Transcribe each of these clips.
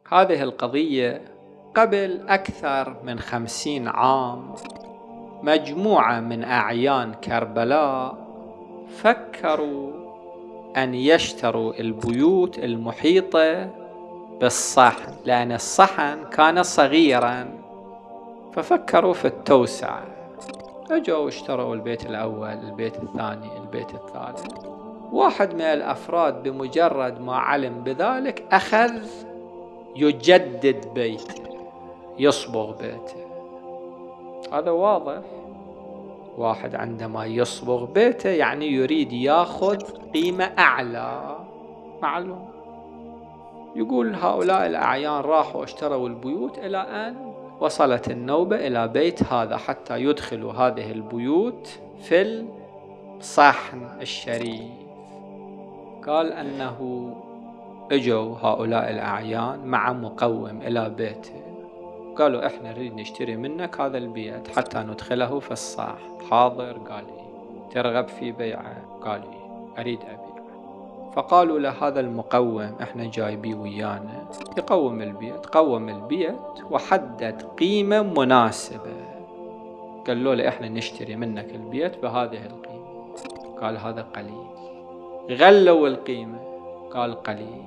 هذه القضية قبل أكثر من 50 عام مجموعة من أعيان كربلاء فكروا أن يشتروا البيوت المحيطة بالصحن، لأن الصحن كان صغيرا، ففكروا في التوسعة. أجوا اشتروا البيت الأول، البيت الثاني، البيت الثالث. واحد من الأفراد بمجرد ما علم بذلك أخذ يجدد بيته، يصبغ بيته. هذا واضح. واحد عندما يصبغ بيته يعني يريد ياخذ قيمة أعلى، معلوم. يقول هؤلاء الأعيان راحوا اشتروا البيوت إلى أن وصلت النوبة إلى بيت هذا حتى يدخلوا هذه البيوت في الصحن الشريف. قال أنه اجوا هؤلاء الأعيان مع مقوم إلى بيته، قالوا إحنا نريد نشتري منك هذا البيت حتى ندخله في الصحن. حاضر؟ قال إيه. ترغب في بيعه؟ قال إيه، أريد أبيعه. فقالوا له هذا المقوم إحنا جايبيه ويانا يقوم البيت. قوم البيت وحدد قيمة مناسبة، قالوا له إحنا نشتري منك البيت بهذه القيمة. قال هذا قليل. غلوا القيمة، قال قليل.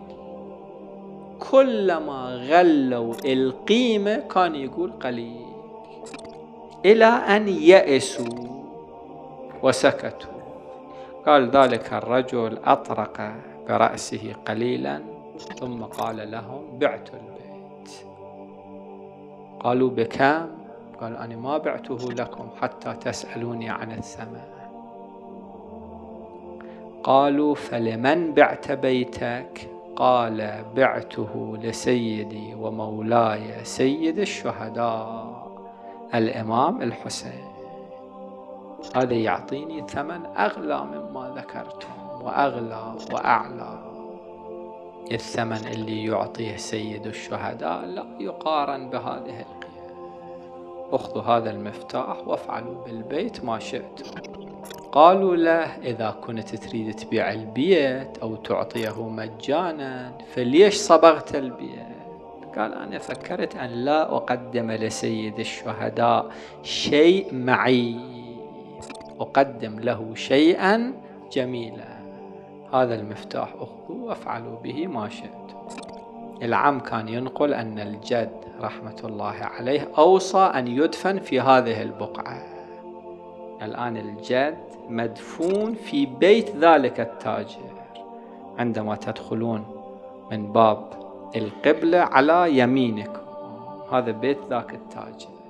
كلما غلوا القيمة كان يقول قليل، إلى أن يأسوا وسكتوا. قال ذلك الرجل أطرق برأسه قليلا ثم قال لهم بعت البيت. قالوا بكم؟ قال أنا ما بعته لكم حتى تسألوني عن الثمن. قالوا فلمن بعت بيتك؟ قال بعته لسيدي ومولاي سيد الشهداء الإمام الحسين، هذا يعطيني ثمن أغلى مما ذكرتم، وأغلى وأعلى. الثمن اللي يعطيه سيد الشهداء لا يقارن بهذه القيمة. أخذوا هذا المفتاح وافعلوا بالبيت ما شئتم. قالوا له إذا كنت تريد تبيع البيت أو تعطيه مجانا فليش صبغت البيت؟ قال أنا فكرت أن لا أقدم لسيد الشهداء شيء معي، أقدم له شيئا جميلا. هذا المفتاح أخذوا وافعلوا به ما شئتم. العم كان ينقل أن الجد رحمة الله عليه أوصى أن يدفن في هذه البقعة. الآن الجد مدفون في بيت ذلك التاجر. عندما تدخلون من باب القبلة على يمينكم هذا بيت ذاك التاجر.